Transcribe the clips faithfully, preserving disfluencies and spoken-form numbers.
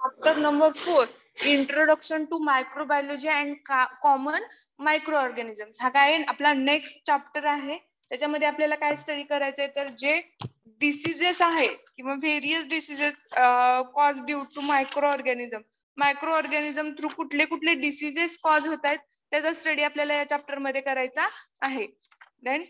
Chapter number four, introduction to microbiology and common micro organisms. हा काय आपला next chapter आहे. त्याच्यामध्ये आपल्याला काय स्टडी करायचंय तर जे डिसीजेस आहेत किंवा various diseases cause due to micro organism, micro organism through कुठले कुठले डिसीजेस कॉज होत आहेत त्याचा स्टडी आपल्याला या चॅप्टर मध्ये करायचा आहे. Then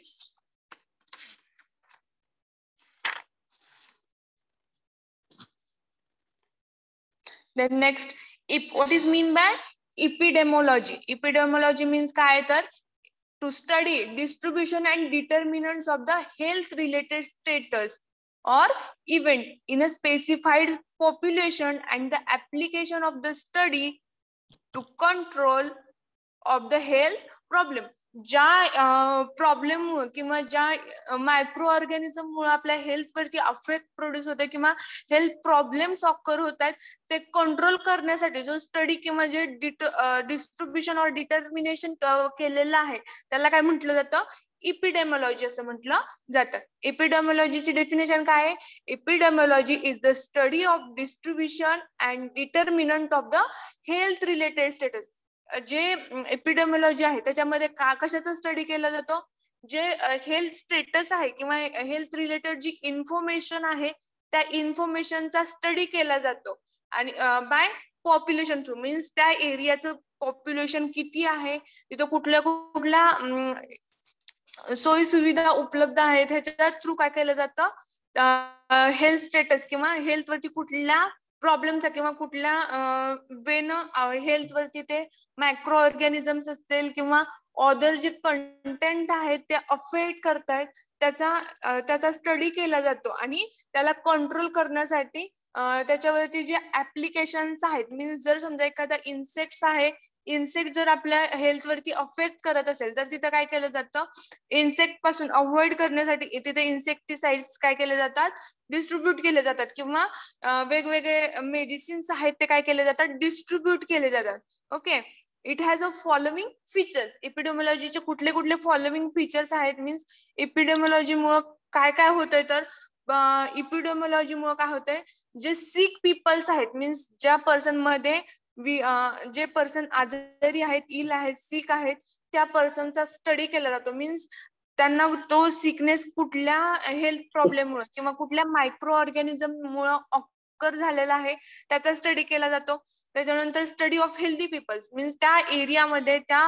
Then next, what is mean by epidemiology? Epidemiology means काय तर to study distribution and determinants of the health related status or event in a specified population and the application of the study to control of the health problem. ज्या problem किंवा ज्या micro organism मुळे आपल्या health वरती affect produce होते किंवा health problems occur होत आहेत ते कंट्रोल करण्यासाठी जो स्टडी किंवा जे डिस्ट्रीब्युशन और डिटर्मिनेशन केलेलं आहे त्याला काय म्हटलं जातं, इपिडेमोलॉजी असं म्हटलं जातं. इपिडेमोलॉजीची डेफिनेशन काय आहे? Epidemiology is the study of distribution and determinant of the health related status. जे एपिडेमियोलॉजी आहे त्याच्यामध्ये का कशाचा स्टडी केला जातो, जे हेल्थ स्टेटस आहे किंवा हेल्थ रिलेटेड जी इन्फॉर्मेशन आहे त्या इन्फॉर्मेशनचा स्टडी केला जातो आणि बाय पॉप्युलेशन थ्रू, मीन्स त्या एरियाचं पॉप्युलेशन किती आहे, तिथं कुठल्या कुठल्या सोयी सुविधा उपलब्ध आहेत ह्याच्या थ्रू काय केलं जातं, हेल्थ स्टेटस किंवा हेल्थ वरती कुठल्या प्रॉब्लेमचा किंवा कुठल्या वेनं हेल्थ वरती ते मायक्रो ऑर्गॅनिझम्स असतील किंवा अदर जे कंटेंट आहेत ते अफेक्ट करतायत त्याचा त्याचा स्टडी केला जातो आणि त्याला कंट्रोल करण्यासाठी त्याच्यावरती जे ऍप्लिकेशन्स आहेत, मीन्स जर समजा एखादा इन्सेक्ट्स आहे, इन्सेक्ट जर आपल्या हेल्थ वरती अफेक्ट करत असेल तर तिथं काय केलं जातं, इन्सेक्ट पासून अवॉइड करण्यासाठी तिथे इन्सेक्टिसाइड्स काय केले जातात, डिस्ट्रीब्यूट केले जातात किंवा वेगवेगळे मेडिसिन्स आहेत ते काय केले जातात, डिस्ट्रीब्यूट केले जातात. Okay, it has a following features. एपिडेमियोलॉजीचे कुठले कुठले फॉलोविंग फीचर्स आहेत, मीन्स एपिडेमियोलॉजी मुळे काय काय होतंय तर एपिडेमियोलॉजी मुळे काय होतंय, जे सिक पीपल्स आहेत, मीन्स ज्या पर्सन मध्ये जे पर्सन आजारी आहेत, इल आहेत, सिक आहेत, त्या पर्सनचा स्टडी केला जातो. मीन्स त्यांना तो सिकनेस कुठल्या हेल्थ प्रॉब्लेम मुळे किंवा कुठल्या मायक्रो ऑर्गॅनिझम मुळे ऑकर झालेला आहे त्याचा स्टडी केला जातो. त्याच्यानंतर study of healthy peoples, means त्या एरियामध्ये त्या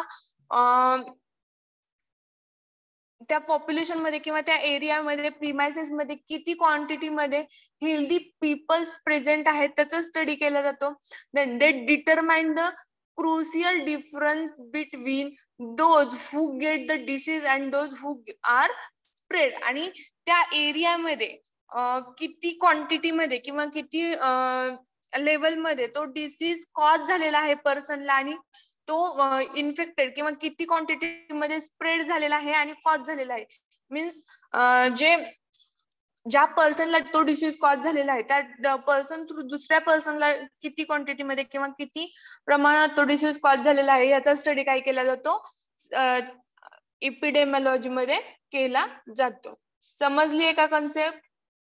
त्या पॉप्युलेशन मध्ये किंवा त्या एरियामध्ये प्रिमायसेस मध्ये किती क्वांटिटी मध्ये हेल्दी पीपल्स प्रेझेंट आहेत त्याचा स्टडी केला जातो. Then they determine the crucial difference between those who get the disease and those who are spread. आणि त्या एरियामध्ये किती क्वांटिटी मध्ये किंवा किती लेवल मध्ये तो डिसीज कॉज झालेला आहे पर्सनला आणि तो इन्फेक्टेड किंवा किती क्वांटिटी मध्ये स्प्रेड झालेला आहे आणि कॉज झालेला आहे. मीन्स जे ज्या पर्सनला तो डिसीज कॉज झालेला आहे त्या पर्सन थ्रू दुसऱ्या पर्सनला किती क्वांटिटी मध्ये किंवा किती प्रमाणात तो डिसीज कॉज झालेला आहे याचा स्टडी काय केला जातो, एपिडेमियोलॉजी मध्ये केला जातो. समजली आहे का concept?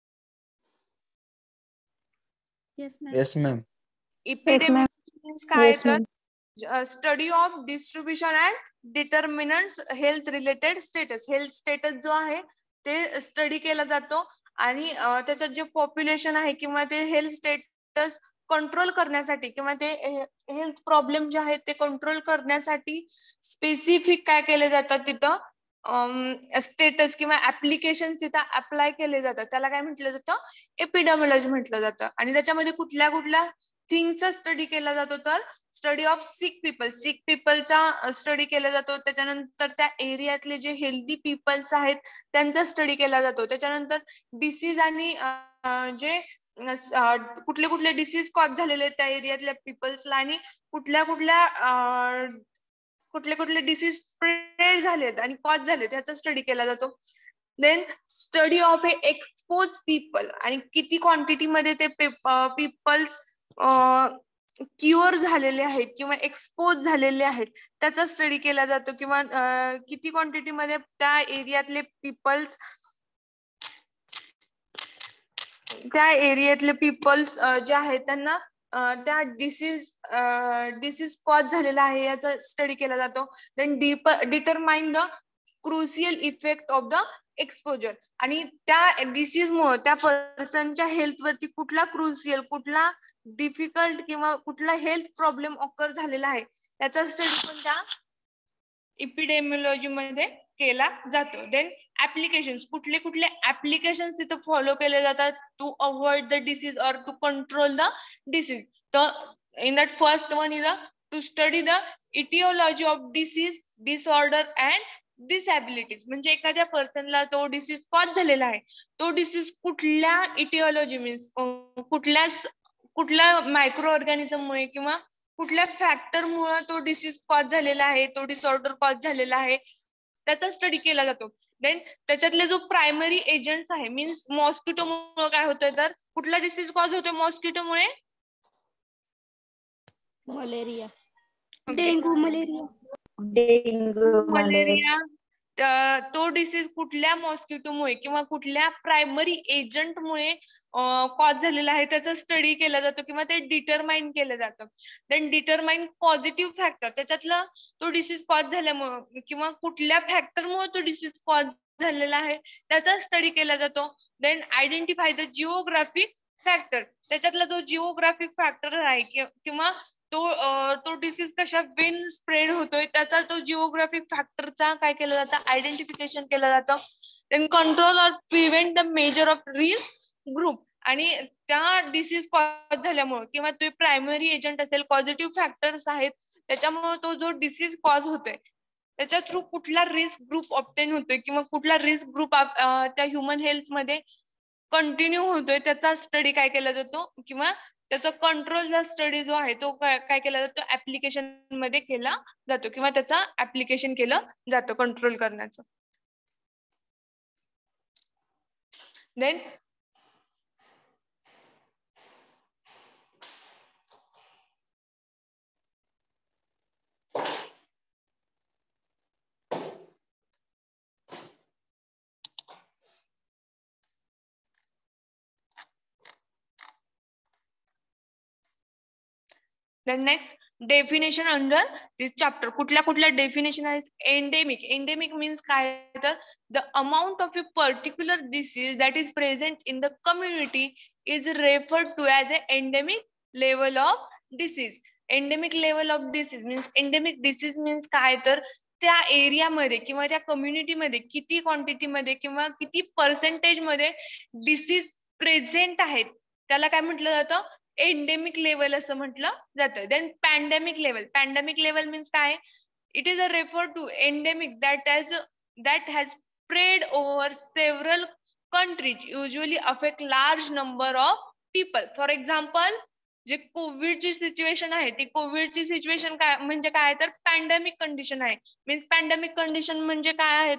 Yes ma'am. Epidemiology means काय तर study of distribution and determinants health related status. Health status जो आहे ते स्टडी केला जातो आणि त्याच्यात जे पॉप्युलेशन आहे किंवा ते हेल्थ स्टेटस कंट्रोल करण्यासाठी किंवा ते हेल्थ प्रॉब्लेम जे आहेत ते कंट्रोल करण्यासाठी स्पेसिफिक काय केले जातात तिथं स्टेटस किंवा ऍप्लिकेशन तिथं अप्लाय केले जातात. त्याला काय म्हटलं जातं, एपिडेमियोलॉजी म्हटलं जातं. आणि त्याच्यामध्ये कुठल्या कुठल्या थिंगचा स्टडी केला जातो तर study of sick people, sick पीपलचा स्टडी केला जातो. त्याच्यानंतर त्या एरियातले जे हेल्दी पीपल्स आहेत त्यांचा स्टडी केला जातो. त्याच्यानंतर डिसीज आणि जे कुठले कुठले डिसीज कॉज झालेले त्या एरियातल्या पीपल्सला आणि कुठल्या कुठल्या कुठले कुठले डिसीज स्प्रेड झालेत आणि कॉज झाले त्याचा स्टडी केला जातो. Then study of a expose people, आणि किती क्वांटिटी मध्ये ते पीपल्स क्युअर झालेले आहेत किंवा एक्सपोज झालेले आहेत त्याचा स्टडी केला जातो किंवा किती क्वांटिटी मध्ये त्या एरियातले पीपल्स त्या एरियातले पीपल्स जे आहेत त्यांना त्या डिसीज डिसीज कॉज झालेला आहे याचा स्टडी केला जातो. Then determine the crucial effect of the exposure, आणि त्या डिसीज मुळे त्या पर्सनच्या हेल्थ वरती कुठला क्रुशियल, कुठला डिफिकल्ट किंवा कुठला हेल्थ प्रॉब्लेम ऑकर झालेला आहे त्याचा स्टडी पण त्या इपिडेमिओलॉजी मध्ये केला जातो. देन ऍप्लिकेशन्स, कुठले कुठले ऍप्लिकेशन्स तिथे फॉलो केले जातात to avoid the disease or to control the disease. तर in that first one is to study the etiology of disease, disorder and disabilities. म्हणजे एखाद्या पर्सनला तो डिसीज कॉज झालेला आहे, तो डिसीज कुठल्या इटिओलॉजी मीन्स कुठल्या कुठल्या मायक्रो ऑर्गॅनिझममुळे किंवा कुठल्या फॅक्टरमुळे तो डिसीज कॉज झालेला आहे, तो डिसऑर्डर कॉज झालेला आहे त्याचा स्टडी केला जातो. देन त्याच्यातले जो प्रायमरी एजंट्स आहे मीन्स मॉस्किटोमुळे काय होतंय, तर कुठला डिसीज कॉज होतोय मॉस्किटोमुळे? Malaria, dengue malaria, dengue malaria. तो डिसीज कुठल्या मॉस्किटोमुळे किंवा कुठल्या प्रायमरी एजंटमुळे कॉज झालेला आहे त्याचा स्टडी केला जातो किंवा ते डिटरमाइन केलं जातं. देन डिटरमाइन पॉझिटिव्ह फॅक्टर, त्याच्यातला तो डिसीज कॉज झाल्यामुळे किंवा कुठल्या फॅक्टरमुळे तो डिसीज कॉज झालेला आहे त्याचा स्टडी केला जातो. Then identify the geographic factor, त्याच्यातला जो जिओग्राफिक फॅक्टर आहे किंवा तो तो डिसीज कशा वेन स्प्रेड होतोय त्याचा तो जिओग्राफिक फॅक्टरचा काय केलं जातं, आयडेंटिफिकेशन केलं जातं. Then control or prevent the major of risk group, आणि त्या डिसीज कॉज झाल्यामुळे किंवा ते प्रायमरी एजंट असेल, पॉझिटिव्ह फॅक्टर्स आहेत त्याच्यामुळे तो जो डिसीज कॉज होतोय त्याच्या थ्रू कुठला रिस्क ग्रुप ऑब्टेन होतोय किंवा कुठला रिस्क ग्रुप त्या ह्युमन हेल्थ मध्ये कंटिन्यू होतोय त्याचा स्टडी काय केला जातो किंवा त्याचा कंट्रोलचा स्टडी जो आहे तो काय केला जातो, ऍप्लिकेशन मध्ये केला जातो किंवा त्याचा ऍप्लिकेशन केलं जातं कंट्रोल करण्याचं. Then Then next definition under this chapter. कुठल्या कुठल्या definition आहेत? Endemic. Endemic means काय तर the amount of a particular disease that is present in the community is referred to as an endemic level of disease. Endemic level of disease means endemic disease means काय तर त्या area मध्ये किंवा त्या community मध्ये किती quantity मध्ये किंवा किती पर्सेंटेज मध्ये डिसीज प्रेझेंट आहेत त्याला काय म्हटलं जातं, एंडेमिक लेवल असं म्हटलं जातं. Then pandemic level. Pandemic level means काय, it is a refer to endemic that has that has spread over several countries, usually affect large number of people. For example जे कोविडची सिच्युएशन आहे ती कोविडची situation काय म्हणजे काय तर पॅन्डेमिक कंडिशन आहे. मीन्स पॅन्डेमिक कंडिशन म्हणजे काय आहे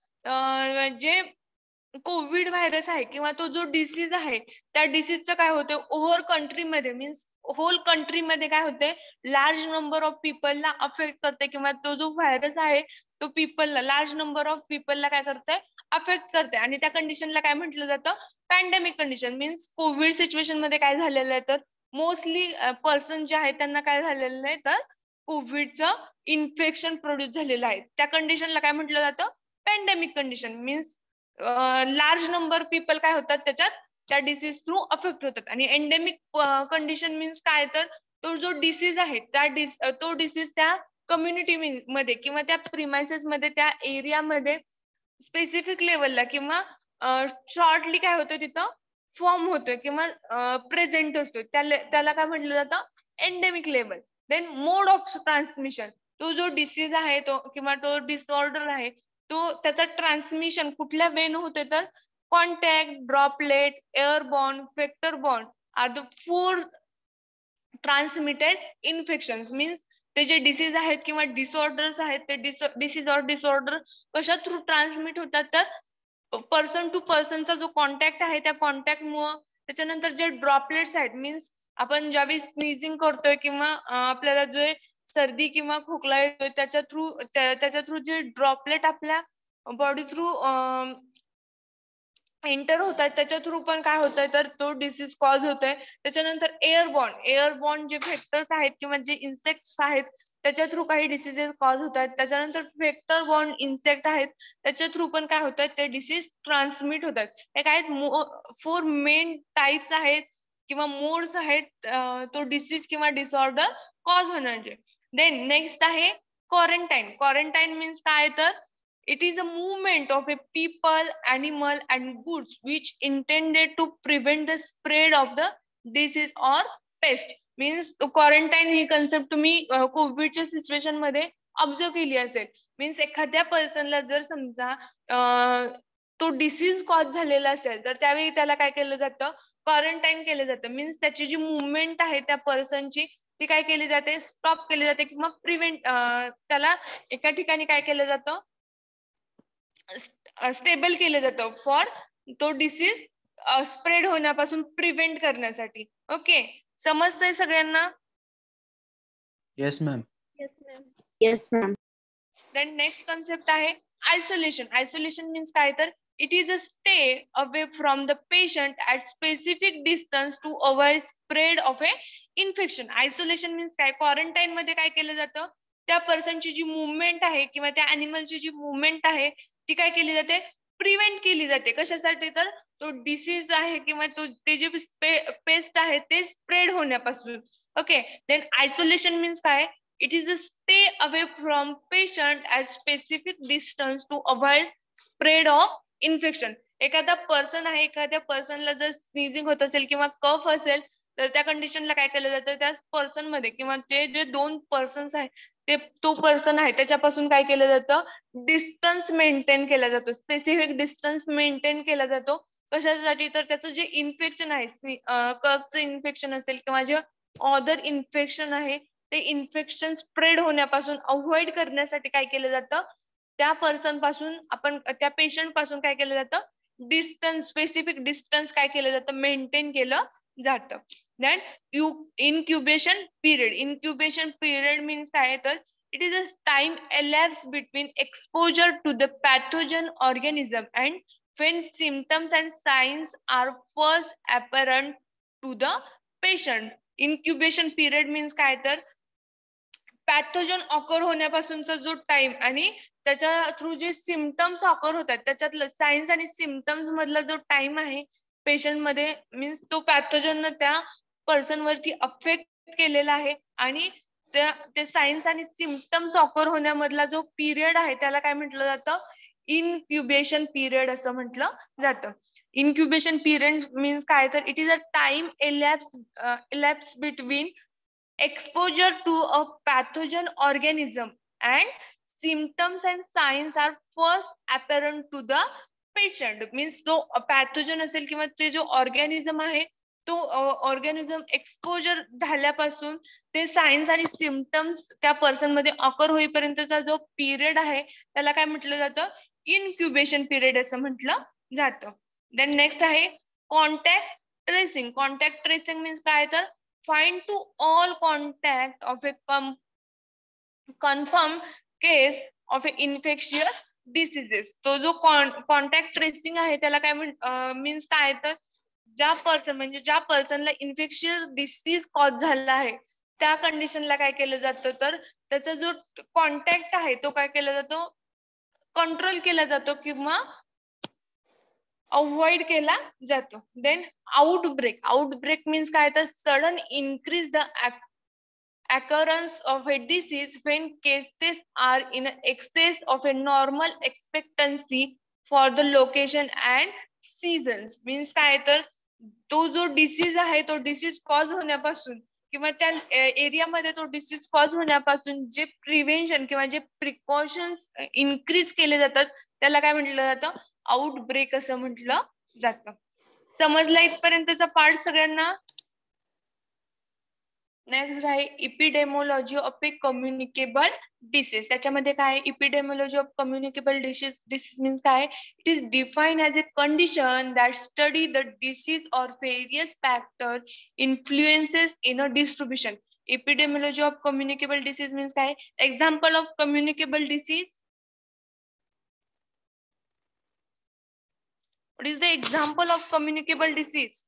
तर जे कोविड व्हायरस आहे किंवा तो जो डिसीज आहे त्या डिसीजचं काय होतं ओव्हर कंट्रीमध्ये मीन्स होल कंट्रीमध्ये काय होते, लार्ज नंबर ऑफ पीपलला अफेक्ट करते किंवा तो जो व्हायरस आहे तो पीपलला लार्ज नंबर ऑफ पीपलला काय करते, अफेक्ट करते. आणि त्या कंडिशनला काय म्हटलं जातं, pandemic condition. Means COVID situation मध्ये काय झालेलं आहे तर मोस्टली पर्सन जे आहेत त्यांना काय झालेलं आहे तर कोविडचं इन्फेक्शन प्रोड्यूस झालेलं आहे. त्या कंडिशनला काय म्हटलं जातं, pandemic condition. Means large number people काय होतात त्याच्यात त्या डिसीज थ्रू अफेक्ट होतात. आणि एंडेमिक कंडिशन मीन्स काय तर तो जो डिसीज आहे त्या डिस तो डिसीज त्या कम्युनिटी मध्ये किंवा त्या प्रिमायसेस मध्ये त्या एरियामध्ये स्पेसिफिक लेवलला किंवा शॉर्टली काय होतं तिथं फॉर्म होतोय किंवा प्रेझेंट असतोय त्याला त्याला काय म्हटलं जातं, endemic level. Then mode of transmission. तो जो डिसीज आहे तो किंवा तो डिसऑर्डर आहे तो त्याचा ट्रान्समिशन कुठल्या वेन होते तर contact, droplet, airborne, vectorborne are the four transmitted infections. Means ते जे डिसीज आहेत किंवा डिसऑर्डर्स आहेत ते डिसीज और डिसऑर्डर कशा थ्रू ट्रान्समिट होतात तर पर्सन टू पर्सनचा जो कॉन्टॅक्ट आहे त्या कॉन्टॅक्टमुळं, त्याच्यानंतर जे ड्रॉपलेट्स आहेत मीन्स आपण ज्यावेळी स्नीजिंग करतोय किंवा आपल्याला जे सर्दी किंवा खोकला येतोय त्याच्या थ्रू त्याच्या थ्रू जे ड्रॉपलेट आपल्या बॉडी थ्रू एंटर होतात त्याच्या थ्रू पण काय होतंय तर तो डिसीज कॉज होतोय. त्याच्यानंतर एअरबॉर्न एअरबॉर्न जे व्हेक्टर्स आहेत किंवा जे इन्सेक्ट्स आहेत त्याच्या थ्रू काही डिसीजेस कॉज होत आहेत. त्याच्यानंतर व्हेक्टर बॉर्न इन्सेक्ट आहेत त्याच्या थ्रू पण काय होत आहेत ते डिसीज ट्रान्समिट होतात. हे काय फोर मेन टाइप्स आहेत किंवा मोड्स आहेत तो डिसीज किंवा डिसऑर्डर कॉज होण्याचे. देन नेक्स्ट आहे क्वारंटाईन. क्वारंटाईन मीन्स काय तर it is a movement of a people, animal and goods which intended to prevent the spread of the disease or pest. Means quarantine ही concept तुम्ही कोविडच्या situation मध्ये observe केली असेल. Means एखाद्या पर्सनला जर समजा तो डिसीज कॉज झालेला असेल तर त्यावेळी त्याला काय केलं जातं क्वारंटाईन केलं जातं. मीन्स त्याची जी मुवमेंट आहे त्या पर्सनची ती काय केली जाते स्टॉप केली जाते किंवा प्रिव्हेंट त्याला एका ठिकाणी काय केलं जातं स्टेबल केलं जातं फॉर तो डिसीज स्प्रेड होण्यापासून प्रिव्हेंट करण्यासाठी. ओके समजतंय सगळ्यांना? Yes ma'am. Yes ma'am. Yes ma'am. Then next concept आहे आयसोलेशन. आयसोलेशन मीन्स काय तर it is a stay away from the patient at specific distance to avoid spread of a infection. Isolation means काय quarantine मध्ये काय केलं जातं त्या पर्सनची जी movement आहे किंवा त्या अॅनिमलची जी मुवमेंट आहे ती काय केली जाते प्रिव्हेंट केली जाते. कशासाठी तर तो डिसीज आहे किंवा तो ते जे पेस्ट आहे ते स्प्रेड होण्यापासून. ओके देन आयसोलेशन मीन्स काय it is a stay away from patient at specific distance to avoid spread of infection. एखादा पर्सन आहे एखाद्या पर्सनला जर स्नीजिंग होत असेल किंवा कफ असेल तर त्या कंडिशनला काय केलं जातं त्या पर्सन मध्ये किंवा ते जे दोन पर्सन्स आहेत ते तो पर्सन आहे त्याच्यापासून काय केलं जातं डिस्टन्स मेंटेन केला जातो. स्पेसिफिक डिस्टन्स मेंटेन केला जातो. कशासाठी तर त्याचं जे इन्फेक्शन आहे कफचं इन्फेक्शन असेल किंवा जे अदर इन्फेक्शन आहे ते इन्फेक्शन स्प्रेड होण्यापासून अवॉइड करण्यासाठी काय केलं जातं त्या पर्सन पासून आपण त्या पेशंट पासून काय केलं जातं डिस्टन्स स्पेसिफिक डिस्टन्स काय केलं जातं मेंटेन केलं जातं. Then incubation period. Incubation period means काय तर it is a time elapsed between exposure to the pathogen organism and when symptoms and signs are first apparent to the patient. Incubation period means काय तर pathogen occur होण्यापासूनचा जो time आणि त्याच्या through जे symptoms occur होतात त्याच्यातलं science आणि symptoms मधला जो टाइम आहे पेशंट मध्ये मीन्स तो पॅथोजन त्या पर्सन वरती अफेक्ट केलेला आहे आणि त्या ते सायन्स आणि सिम्पटम्स ऑकर होण्यामधला जो पिरियड आहे त्याला काय म्हटलं जातं इनक्युबेशन पिरियड असं म्हटलं जातं. इनक्युबेशन पिरियड मीन्स काय तर it is a time elapsed uh, elapsed between exposure to a pathogen organism and symptoms and signs are first apparent to the patient. Means तो पॅथोजन असेल किंवा ते जो ऑर्गॅनिझम आहे तो ऑर्गॅनिझम एक्सपोजर झाल्यापासून ते सायन्स आणि सिम्पटम्स त्या पर्सन मध्ये ऑकर होईपर्यंतचा जो पिरियड आहे त्याला काय म्हटलं जातं इनक्युबेशन पिरियड असं म्हटलं जातं. देन नेक्स्ट आहे contact tracing. Contact tracing means काय तर find to all contact of a confirmed case of a infectious diseases. तो जो कॉन्टॅक्ट ट्रेसिंग आहे त्याला काय मीन्स काय तर ज्या पर्सन म्हणजे ज्या पर्सनला इन्फेक्शियस डिसीज कॉज झाला आहे त्या कंडिशनला काय केलं जातं तर त्याचा जो कॉन्टॅक्ट आहे तो काय केला जातो कंट्रोल केला जातो किंवा अवॉइड केला जातो. Then outbreak. आउटब्रेक मीन्स काय तर sudden increase the occurrence of a disease when cases are in excess of a normal expectancy for the location and seasons. Means काय तर तो जो डिसीज आहे तो डिसीज कॉज होण्यापासून किंवा त्या एरियामध्ये तो डिसीज कॉज होण्यापासून जे प्रिव्हेन्शन किंवा जे प्रिकॉशन्स इन्क्रीज केले जातात त्याला काय म्हटलं जातं आउटब्रेक असं म्हटलं जातं. समजला इथपर्यंतचा पार्ट सगळ्यांना? नेक्स्ट आहे epidemiology of a communicable disease. त्याच्यामध्ये काय epidemiology of communicable disease disease means काय it is define as a condition that study the disease or various factor influences in a distribution. Epidemiology of communicable disease means काय example of communicable disease What is the example of communicable disease?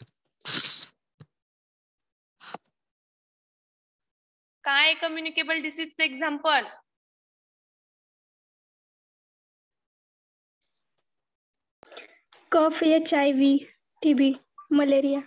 काय communicable disease चे example? Cough, H I V, TB, malaria.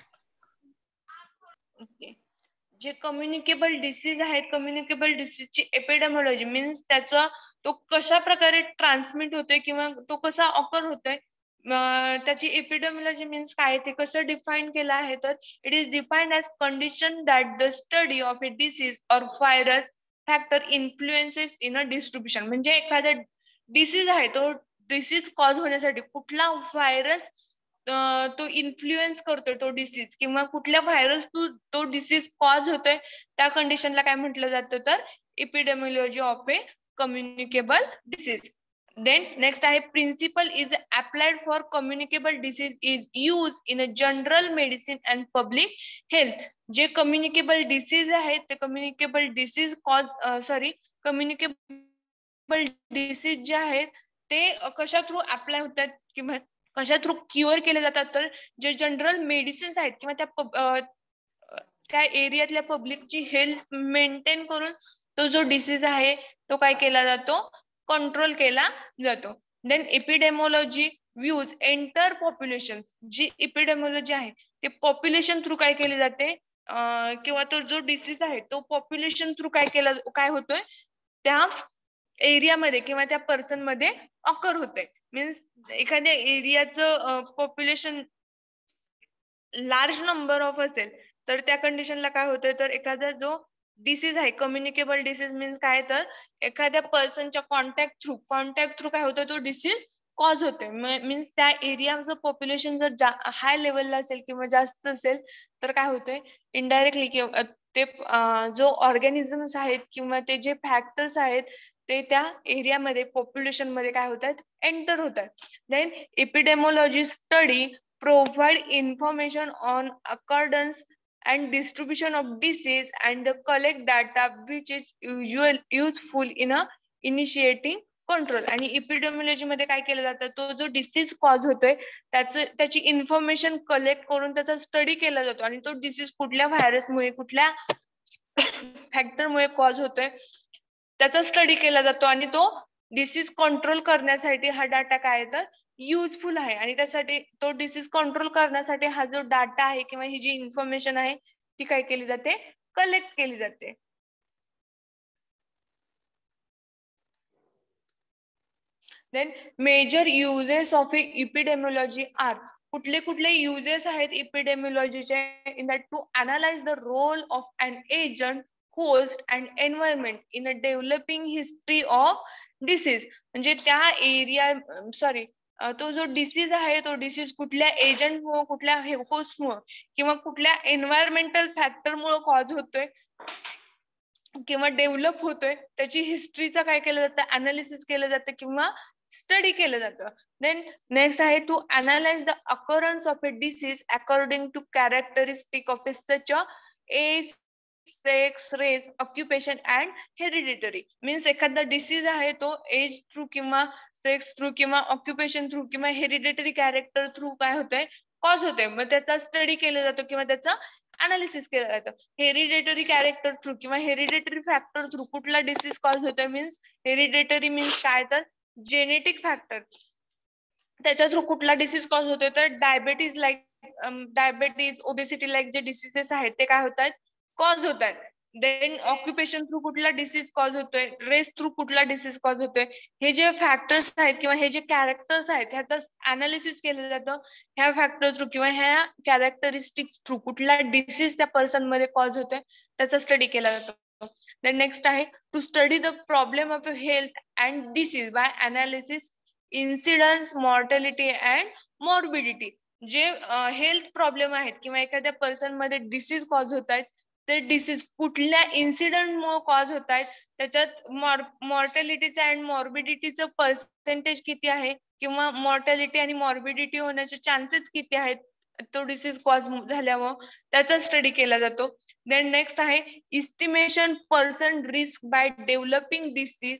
Okay. जे communicable disease आहेत, communicable डिसीजची epidemiology means त्याचा तो कशा प्रकारे ट्रान्समिट होतोय किंवा तो कसा ऑकर होतोय, त्याची एपिडेमॉलॉजी मीन्स काय ते कसं डिफाईन केलं आहे तर it is defined as condition that the study of a disease or virus factor influences in a distribution. म्हणजे एखादा डिसीज आहे तो डिसीज कॉज होण्यासाठी कुठला व्हायरस तो इन्फ्लुएन्स करतोय तो डिसीज किंवा कुठल्या व्हायरस तो डिसीज कॉज होतोय त्या कंडिशनला काय म्हटलं जातं तर epidemiology of a communicable disease. Then next आहे principle is applied for communicable disease is use in a general medicine and public health. जे कम्युनिकेबल डिसीज आहेत ते communicable disease cause sorry communicable disease जे आहेत ते कशा थ्रू अप्लाय होतात किंवा कशा थ्रू क्युअर केले जातात तर जे जनरल मेडिसिन्स आहेत किंवा त्या त्या एरियातल्या पब्लिकची हेल्थ मेंटेन करून तो जो डिसीज आहे तो काय केला जातो कंट्रोल केला जातो. Then epidemiology views enter population. जी एपिडेमॉलॉजी आहे ते पॉप्युलेशन थ्रू काय केली जाते किंवा तो जो डिसीज आहे तो पॉप्युलेशन थ्रू काय केला काय होतोय त्या एरियामध्ये किंवा त्या पर्सन मध्ये ऑकर होतंय. मीन्स एखाद्या एरियाचं पॉप्युलेशन लार्ज नंबर ऑफ असेल तर त्या कंडिशनला काय होतंय तर एखादा जो डिसीज आहे कम्युनिकेबल डिसीज मीन्स काय तर एखाद्या पर्सनच्या कॉन्टॅक्ट थ्रू कॉन्टॅक्ट थ्रू काय होतं तो डिसीज कॉज होते. मीन्स त्या एरियाचं पॉप्युलेशन जर हाय लेवलला असेल किंवा जास्त असेल तर काय होतंय इनडायरेक्टली किंवा ते जो ऑर्गॅनिझम्स आहेत किंवा ते जे फॅक्टर्स आहेत ते त्या एरियामध्ये पॉप्युलेशन मध्ये काय होतात एंटर होतात. Then epidemiology study provide information on occurrence and distribution of disease and the collect data which is usual useful in a initiating control. आणि एपिडेमियोलॉजी मध्ये काय केलं जातं तो जो डिसीज कॉज होतोय त्याचं त्याची इन्फॉर्मेशन कलेक्ट करून त्याचा स्टडी केला जातो आणि तो डिसीज कुठल्या व्हायरसमुळे कुठल्या फॅक्टरमुळे कॉज होतोय त्याचा स्टडी केला जातो आणि तो डिसीज कंट्रोल करण्यासाठी हा डाटा काय तर युजफुल आहे. आणि त्यासाठी तो डिसीज कंट्रोल करण्यासाठी हा जो डाटा आहे किंवा ही जी इन्फॉर्मेशन आहे ती काय केली जाते कलेक्ट केली जाते. Then major uses of epidemiology are. कुठले कुठले युजेस आहेत एपिडेमियोलॉजीचे in that to analyze the role of an agent host and environment in a developing history of disease. म्हणजे त्या एरिया सॉरी तो जो डिसीज आहे तो डिसीज कुठल्या एजंटमुळे कुठल्या होस्टमुळे किंवा कुठल्या एन्व्हायरमेंटल फॅक्टरमुळे कॉज होतोय किंवा डेव्हलप होतोय त्याची हिस्ट्रीचा काय केलं जातं अनालिसिस केलं जातं किंवा स्टडी केलं जातं. देन नेक्स्ट आहे to analyze the occurrence of a disease according to characteristic of a such age sex race occupation and hereditary. Means एखादा डिसीज आहे तो एज थ्रू किंवा सेक्स थ्रू किंवा ऑक्युपेशन थ्रू किंवा हेरिडिटरी कॅरेक्टर थ्रू काय होतंय cause होतोय. मग त्याचा स्टडी केला जातो किंवा त्याचा अनालिसिस केलं जातं. हेरिडेटरी कॅरेक्टर थ्रू किंवा हेरिडेटरी फॅक्टर थ्रू कुठला डिसीज कॉज होतोय मीन्स हेरिडेटरी मीन्स काय तर जेनेटिक फॅक्टर त्याच्या थ्रू कुठला डिसीज कॉज होतोय तर diabetes like diabetes obesity like जे डिसीजेस आहेत ते काय होतात कॉज होत आहेत. देन ऑक्युपेशन थ्रू कुठला डिसीज कॉज होतोय रेस थ्रू कुठला डिसीज कॉज होतोय. हे जे फॅक्टर्स आहेत किंवा हे जे कॅरेक्टर्स आहेत ह्याचं अनालिसिस केलं जातं ह्या फॅक्टर थ्रू किंवा ह्या कॅरेक्टरिस्टिक थ्रू कुठला डिसीज त्या पर्सन मध्ये कॉज होतोय त्याचा स्टडी केला जातो. देन नेक्स्ट आहे to study the problem of health and disease by analysis incidence mortality and morbidity. जे हेल्थ प्रॉब्लेम आहेत किंवा एखाद्या पर्सन मध्ये डिसीज कॉज होत आहेत ते डिसीज कुठल्या इन्सिडेंट मुळे कॉज होत आहेत त्याच्यात मॉर्टॅलिटीचं अँड मॉर्बिडिटीचं पर्सेंटेज किती आहे किंवा मॉर्टॅलिटी आणि मॉर्बिडिटी होण्याचे चान्सेस किती आहेत तो डिसीज कॉज झाल्यावर त्याचा स्टडी केला जातो. देन नेक्स्ट आहे estimation person risk by developing disease.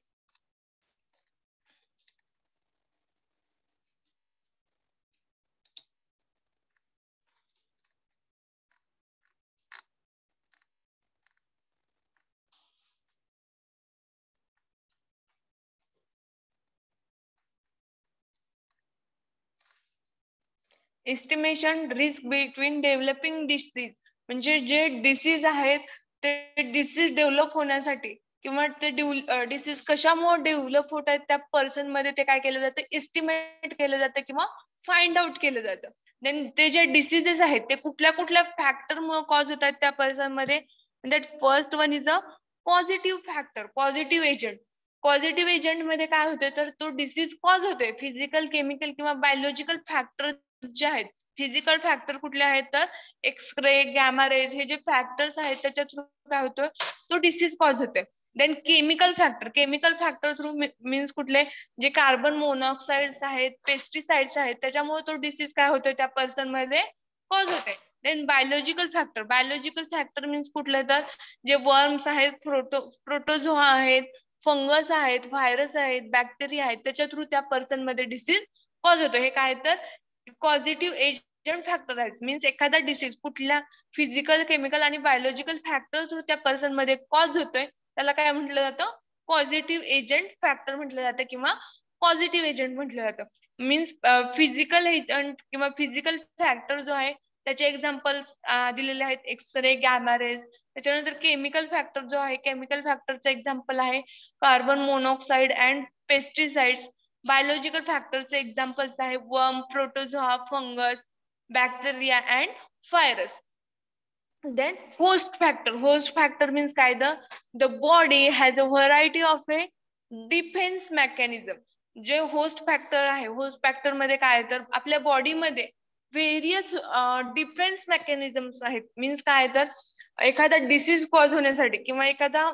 Estimation risk between developing disease, म्हणजे जे डिसीज आहेत ते डिसीज डेव्हलप होण्यासाठी किंवा ते डिसीज कशामुळे डेव्हलप होत आहेत त्या पर्सन मध्ये ते काय केलं जातं, एस्टिमेट केलं जातं किंवा फाइंड आउट केलं जातं. देन ते जे डिसीजेस आहेत ते कुठल्या कुठल्या फॅक्टर मुळे कॉज होत आहेत त्या पर्सन मध्ये. That first one is a positive factor, positive agent. Positive agent मध्ये काय होते तर तो डिसीज कॉज होतोय फिजिकल, केमिकल किंवा बायोलॉजिकल फॅक्टर जे आहेत. फिजिकल फॅक्टर कुठले आहेत तर एक्स रे, गॅमा रेज हे जे फॅक्टर्स आहेत त्याच्या थ्रू काय होतोय तो डिसीज कॉज होतोय. Then chemical factor, chemical factor through means कुठले जे कार्बन मोनॉक्साइड्स आहेत, पेस्टिसाइड्स आहेत त्याच्यामुळे तो डिसीज काय होतोय त्या पर्सन मध्ये कॉज होते. Then biological factor, biological factor means कुठले तर जे वर्म्स आहेत, प्रोटो प्रोटोझोआ आहेत, फंगस आहेत, व्हायरस आहेत, बॅक्टेरिया आहेत त्याच्या थ्रू त्या पर्सन मध्ये डिसीज कॉज होतो. हे काय तर पॉझिटिव्ह एजंट फॅक्टर आहेत. मीन्स एखादा डिसीज कुठल्या फिजिकल, केमिकल आणि बायोलॉजिकल फॅक्टर थ्रू त्या पर्सन मध्ये कॉज होतोय त्याला काय म्हटलं जातं, पॉझिटिव्ह एजंट फॅक्टर म्हटलं जातं किंवा पॉझिटिव्ह एजंट म्हटलं जातं. मीन्स फिजिकल एजंट किंवा फिजिकल फॅक्टर जो आहे त्याचे एक्झाम्पल्स दिलेले आहेत, एक्सरे, गॅमा रेज. त्याच्यानंतर केमिकल फॅक्टर जो आहे, केमिकल फॅक्टरचं एक्झाम्पल आहे carbon monoxide and pesticides. Biological फॅक्टरचे एक्झाम्पल्स आहे worm, protozoa, fungus, bacteria and virus. Then host factor, host factor means काय the the body has a variety of a defense mechanism. जे host factor आहे, host factor मध्ये काय तर आपल्या बॉडीमध्ये व्हेरियस डिफेन्स मेकॅनिझम्स आहेत. मीन्स काय तर एखादा डिसीज कॉज होण्यासाठी किंवा एखादा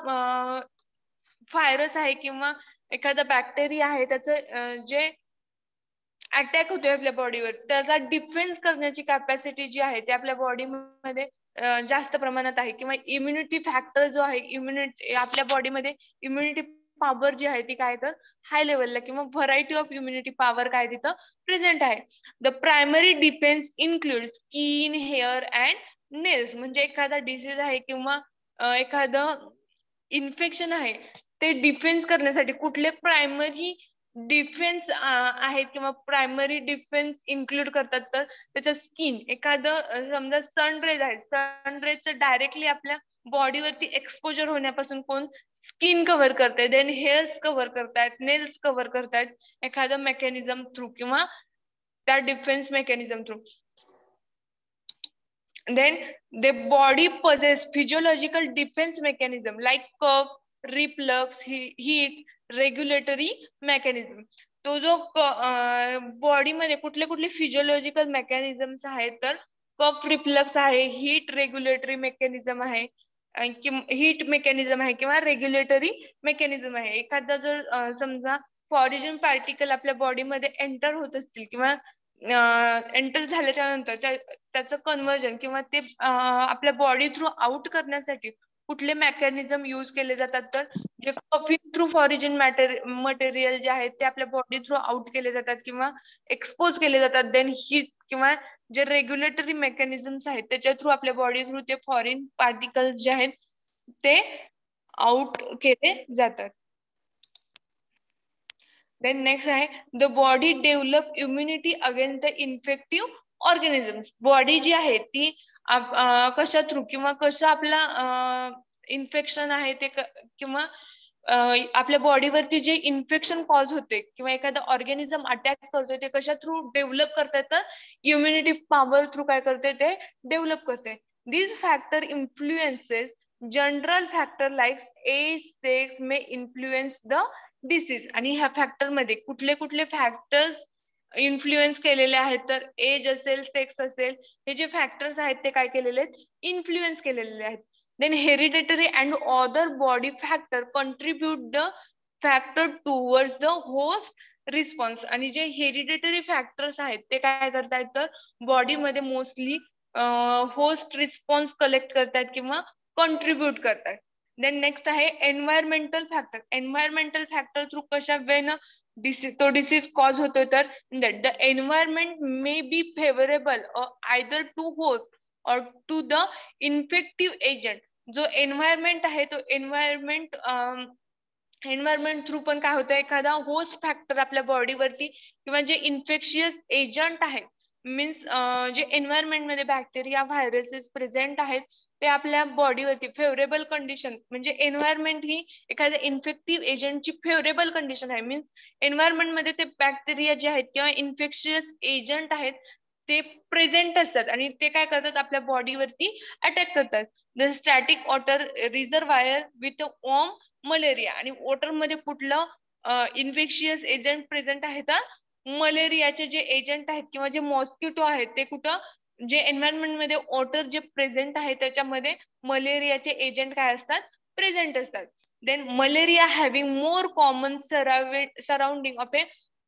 व्हायरस आहे किंवा एखादा बॅक्टेरिया आहे त्याचं जे अटॅक होतोय आपल्या बॉडीवर त्याचा डिफेन्स करण्याची कॅपॅसिटी जी आहे ती आपल्या बॉडीमध्ये जास्त प्रमाणात आहे. किंवा इम्युनिटी फॅक्टर जो आहे, इम्युनिटी आपल्या बॉडीमध्ये इम्युनिटी पॉवर जी आहे ती काय तर हाय लेवलला किंवा व्हरायटी ऑफ इम्युनिटी पॉवर काय तिथं प्रेझेंट आहे. The primary defense include skin, hair and nails. म्हणजे एखादा डिसीज आहे किंवा एखादं इन्फेक्शन आहे ते डिफेन्स करण्यासाठी कुठले प्रायमरी डिफेन्स आहेत किंवा प्रायमरी डिफेन्स इन्क्लूड करतात तर त्याच्या स्किन. एखादं समजा सनरेज आहे, सनरेजचं डायरेक्टली आपल्या बॉडीवरती एक्सपोजर होण्यापासून कोण स्किन कव्हर करताय, देन हेअर्स कव्हर करतायत, नेल्स कव्हर करतायत एखादं मेकॅनिझम थ्रू किंवा त्या defense mechanism through. Then the body possess physiological defense mechanism like cough, reflux, heat, regulatory mechanism. तो जो बॉडी मध्ये कुठले कुठले फिजिओलॉजिकल मेकॅनिझम्स आहेत तर कफ रिफ्लक्स आहे, हीट रेग्युलेटरी मेकॅनिझम आहे, हीट मेकॅनिझम आहे किंवा रेग्युलेटरी मेकॅनिझम आहे. एखादा जर समजा फॉरिन पार्टिकल आपल्या बॉडीमध्ये एंटर होत असतील किंवा एंटर झाल्याच्या नंतर त्याचं कन्व्हर्जन किंवा ते आपल्या बॉडी थ्रू आउट करण्यासाठी कुठले मेकॅनिझम यूज केले जातात तर जे कफिंग थ्रू फॉरिन मटेरियल जे आहेत ते आपल्या बॉडी थ्रू आउट केले जातात किंवा एक्सपोज केले जातात. देन हीट किंवा जे रेग्युलेटरी मेकॅनिझम्स आहेत त्याच्या थ्रू आपल्या बॉडी थ्रू ते फॉरिन पार्टिकल्स जे आहेत ते आउट केले जातात. देन नेक्स्ट आहे the body develop immunity against the infective organisms. Body जी आहे ती कशा थ्रू किंवा कसं आपला इन्फेक्शन आहे ते किंवा आपल्या बॉडीवरती जे इन्फेक्शन कॉज होते किंवा एखादा ऑर्गॅनिझम अटॅक करतोय ते कशा थ्रू डेव्हलप करताय तर इम्युनिटी पॉवर थ्रू काय करते ते डेव्हलप करते. This factor influences general factor like age, sex may influence the disease. आणि ह्या फॅक्टर मध्ये कुठले कुठले फॅक्टर्स इन्फ्लुएन्स केलेले आहेत तर एज असेल, सेक्स असेल, हे जे फॅक्टर्स आहेत ते काय केलेले आहेत, इन्फ्लुएन्स केलेले आहेत. Then hereditary and other body factor contribute the factor towards the host response. आणि जे हेरिडिटरी फॅक्टर्स आहेत ते काय करतायत तर बॉडीमध्ये मोस्टली होस्ट रिस्पॉन्स कलेक्ट करतात किंवा कॉन्ट्रीब्यूट करतात. देन नेक्स्ट आहे environmental factor. Environmental factor through कशा वेन तो डिसीज कॉज होतोय तर the environment may be favorable either to host or to the infective agent. जो एन्व्हायरमेंट आहे तो एन्व्हायरमेंट एन्व्हायरमेंट थ्रू पण काय होतं एखादा होस्ट फॅक्टर आपल्या बॉडीवरती किंवा जे इन्फेक्शियस एजंट आहे मीन्स जे एन्व्हायरमेंट मध्ये बॅक्टेरिया व्हायरसेस प्रेझेंट आहेत ते आपल्या बॉडीवरती फेवरेबल कंडिशन, म्हणजे एन्व्हायरमेंट ही एखाद्या इन्फेक्टिव्ह एजंटची फेवरेबल कंडिशन आहे. मीन्स एन्व्हायरमेंट मध्ये ते बॅक्टेरिया जे आहेत किंवा इन्फेक्शियस एजंट आहेत ते प्रेझेंट असतात आणि ते काय करतात आपल्या बॉडीवरती अटॅक करतात. The static water reservoir with worm malaria, आणि वॉटर मध्ये कुठलं इन्फेक्शियस एजंट प्रेझेंट आहे तर मलेरियाचे जे एजंट आहेत किंवा जे मॉस्किटो आहेत ते कुठं, जे एन्व्हायरमेंट मध्ये वॉटर जे प्रेझेंट आहे त्याच्यामध्ये मलेरियाचे एजंट काय असतात, प्रेझेंट असतात. Then malaria having more common surrounding of a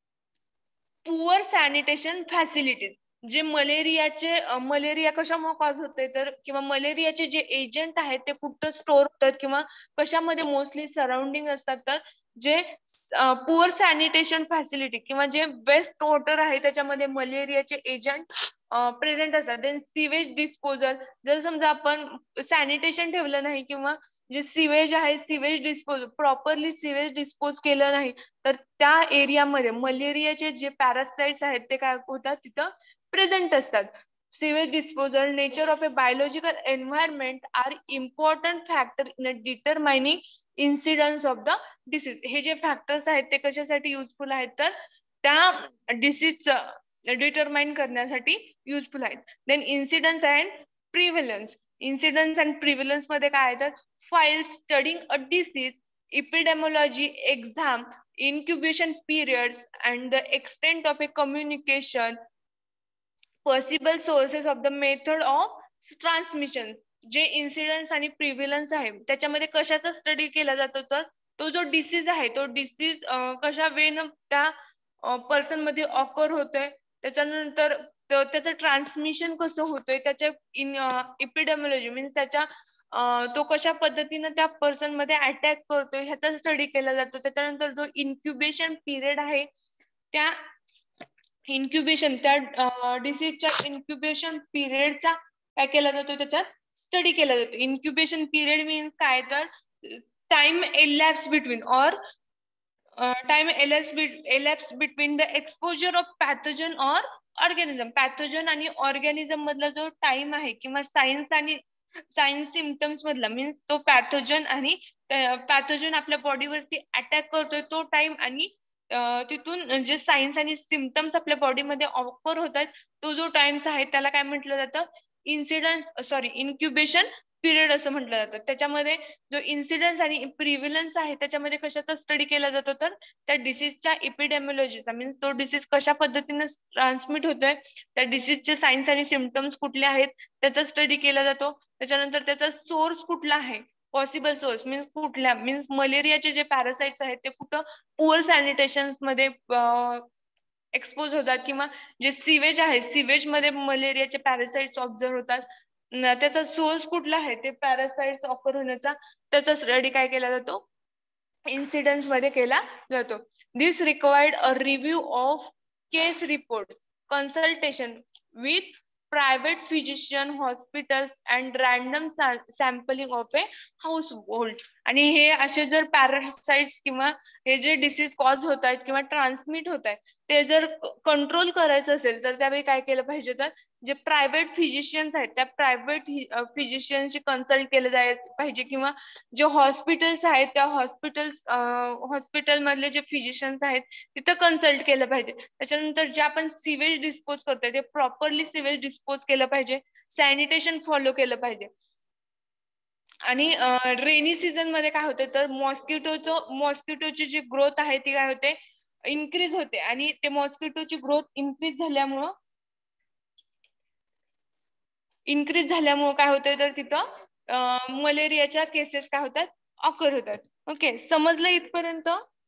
poor sanitation facilities. जे मलेरियाचे मलेरिया कशामुळे कॉज होते तर, किंवा मलेरियाचे जे एजंट आहेत ते कुठं स्टोर होतात किंवा कशामध्ये मोस्टली सराउंडिंग असतात तर जे पुअर सॅनिटेशन फॅसिलिटी किंवा जे वेस्ट वॉटर आहे त्याच्यामध्ये मलेरियाचे एजंट प्रेझेंट असतात. देन सिवेज डिस्पोजल, जर समजा आपण सॅनिटेशन ठेवलं नाही किंवा जे सिवेज आहे sewage dispose properly sewage dispose केलं नाही तर त्या एरियामध्ये मलेरियाचे जे पॅरासाइट्स आहेत ते काय होतात तिथं प्रेझेंट असतात. Sewage disposal, nature of a biological environment are important factor in determining incidence of the disease. हे जे फॅक्टर्स आहेत ते कशासाठी युजफुल आहेत तर त्या डिसीजचं डिटरमाइन करण्यासाठी युजफुल आहेत. Then incidence and prevalence. Incidence and prevalence मध्ये काय आहे तर while studying a disease, epidemiology exam, incubation periods and the extent of a communication, possible sources of the method of transmission. जे इन्सिडेंट्स आणि prevalence आहे त्याच्यामध्ये कशाचा स्टडी केला जातो तर तो जो डिसीज आहे तो डिसीज कशा वेन त्या पर्सन मध्ये ऑकर होतोय, त्याच्यानंतर त्याचं ट्रान्समिशन कसं होतोय, त्याच्या इन एपिडेमियोलॉजी मीन्स त्याच्या तो कशा पद्धतीने त्या पर्सन मध्ये अटॅक करतोय ह्याचा स्टडी केला जातो. त्याच्यानंतर जो इन्क्युबेशन पिरियड आहे त्या इन्क्युबेशन त्या डिसीजच्या इन्क्युबेशन पिरियडचा काय केला जातो त्याच्यात स्टडी केला जातो. इन्क्युबेशन पिरियड मीन्स काय तर time elapsed between or uh, time elapsed, elapsed between the exposure of pathogen or organism. Pathogen आणि ऑर्गॅनिझम मधला जो टाइम आहे किंवा सायन्स आणि सायन्स सिम्पटम्स मधला मीन्स तो पॅथोजन आणि पॅथोजन आपल्या बॉडीवरती अटॅक करतोय तो टाइम आणि तिथून जे सायन्स आणि सिम्पटम्स आपल्या बॉडीमध्ये ऑकर होतात तो जो टाइम्स आहे त्याला काय म्हटलं जातं इन्सिडन्स सॉरी इन्क्युबेशन पिरियड असं म्हटलं जातं. त्याच्यामध्ये जो इन्सिडन्स आणि प्रिव्हेलन्स आहे त्याच्यामध्ये कशाचा स्टडी केला जातो तर त्या डिसीजच्या एपिडेमियोलॉजीचा मीन्स तो डिसीज कशा पद्धतीने ट्रान्समिट होतोय, त्या डिसीजचे सायन्स आणि सिम्पटम्स कुठले आहेत त्याचा स्टडी केला जातो. त्याच्यानंतर त्याचा सोर्स कुठला आहे, पॉसिबल सोर्स मीन्स कुठल्या मीन्स मलेरियाचे जे पॅरासाइट्स आहेत ते कुठं पुअर सॅनिटेशन मध्ये एक्सपोज होतात किंवा जे सिवेज आहे सिवेज मध्ये मलेरियाचे पॅरासाइट्स ऑब्झर्व होतात, त्याचा सोर्स कुठला आहे ते पॅरासाइट्स ऑकर होण्याचा त्याचा स्टडी काय केला जातो इन्सिडेंट्स मध्ये केला जातो. This required a review of case report, consultation with private physician, hospitals and random sampling of a household. आणि हे असे जर पॅरासाइट्स किंवा हे जे डिसीज कॉज होत आहेत किंवा ट्रान्समिट होत आहेत ते जर कंट्रोल करायचं असेल तर त्यावेळी काय केलं पाहिजे तर जे प्रायव्हेट फिजिशियन्स आहेत त्या प्रायव्हेट फिजिशियनशी कन्सल्ट केलं जायला पाहिजे किंवा जे हॉस्पिटल्स आहेत त्या हॉस्पिटल्स हॉस्पिटल मधले जे फिजिशियन्स आहेत तिथं कन्सल्ट केलं पाहिजे. त्याच्यानंतर जे आपण सिवेज डिस्पोज करतोय ते प्रॉपरली सिवेज डिस्पोज केलं पाहिजे, सॅनिटेशन फॉलो केलं पाहिजे. आणि रेनी सीझन मध्ये काय होते तर मॉस्किटोचं मॉस्किटोची जी ग्रोथ आहे ती काय होते इन्क्रीज होते आणि ते मॉस्किटोची ग्रोथ इन्क्रीज झाल्यामुळं इन्क्रीज झाल्यामुळे काय होतंय तर तिथं मलेरियाच्या केसेस काय होतात ऑकर होतात. ओके समजलं इथपर्यंत.